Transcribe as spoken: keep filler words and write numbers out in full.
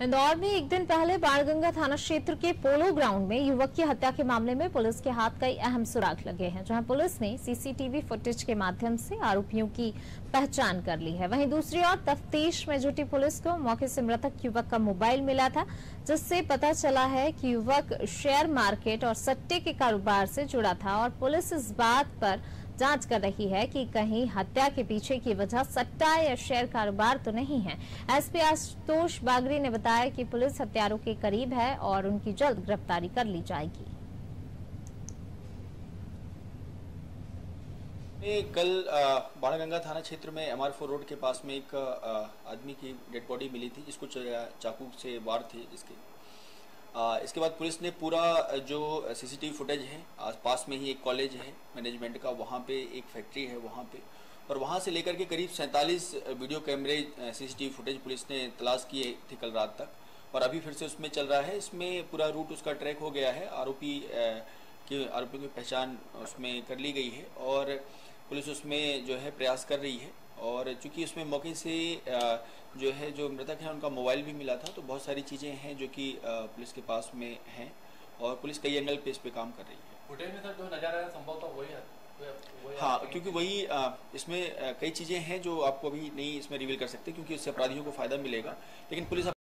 इंदौर में एक दिन पहले बाणगंगा थाना क्षेत्र के पोलो ग्राउंड में युवक की हत्या के मामले में पुलिस के हाथ कई अहम सुराग लगे हैं, जहां पुलिस ने सीसीटीवी फुटेज के माध्यम से आरोपियों की पहचान कर ली है। वहीं दूसरी ओर तफ्तीश में जुटी पुलिस को मौके से मृतक युवक का मोबाइल मिला था, जिससे पता चला है कि युवक शेयर मार्केट और सट्टे के कारोबार से जुड़ा था और पुलिस इस बात पर जांच कर रही है कि कहीं हत्या के पीछे की वजह सट्टा या शेयर कारोबार तो नहीं है। एसपी आशुतोष बागरी ने बताया कि पुलिस हत्यारों के करीब है और उनकी जल्द गिरफ्तारी कर ली जाएगी। कल बाणगंगा थाना क्षेत्र में एम आर फोर रोड के पास में एक आदमी की डेड बॉडी मिली थी, जिसको चाकू से वार थे जिसके आ, इसके बाद पुलिस ने पूरा जो सीसीटीवी फुटेज है, आसपास में ही एक कॉलेज है मैनेजमेंट का, वहाँ पे एक फैक्ट्री है वहाँ पे, और वहाँ से लेकर के करीब सैंतालीस वीडियो कैमरे सीसीटीवी फुटेज पुलिस ने तलाश किए थे कल रात तक, और अभी फिर से उसमें चल रहा है। इसमें पूरा रूट उसका ट्रैक हो गया है, आरोपी की आरोपियों की पहचान उसमें कर ली गई है और पुलिस उसमें जो है प्रयास कर रही है। और चूंकि उसमें मौके से जो है जो मृतक है उनका मोबाइल भी मिला था, तो बहुत सारी चीज़ें हैं जो कि पुलिस के पास में हैं और पुलिस कई एंगल पे इस पे काम कर रही है। फुटेज में सर जो नजर आ रहा है संभव तो वही है, वही हाँ, क्योंकि वही इसमें कई चीज़ें हैं जो आपको अभी नहीं इसमें रिवील कर सकते, क्योंकि इससे अपराधियों को फायदा मिलेगा, लेकिन पुलिस